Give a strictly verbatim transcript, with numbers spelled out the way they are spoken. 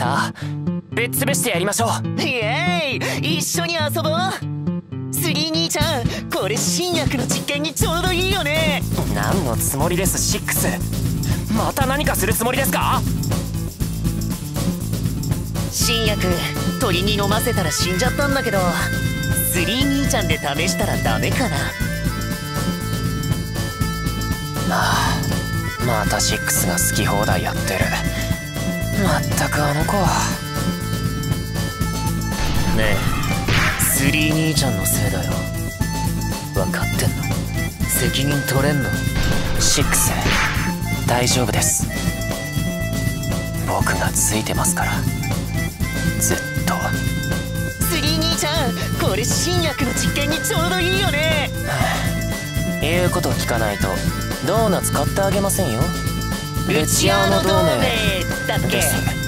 さあぶっ潰してやりましょう。 イエーイ、一緒に遊ぼう。スリー兄ちゃん、これ新薬の実験にちょうどいいよね。 何のつもりです。シックスまた何かするつもりですか？ 新薬鳥に飲ませたら死んじゃったんだけど、スリー兄ちゃんで試したらダメかな。 ああ、またシックスが好き放題やってる。まったくあの子は。 ねえ、スリー兄ちゃんのせいだよ。分かってんの？責任取れんの？ シックス大丈夫です。僕がついてますから、ずっと。 スリー兄ちゃん、これ新薬の実験にちょうどいいよね。 言うこと聞かないとドーナツ買ってあげませんよ。ルチアーノ同盟だっけ？ です。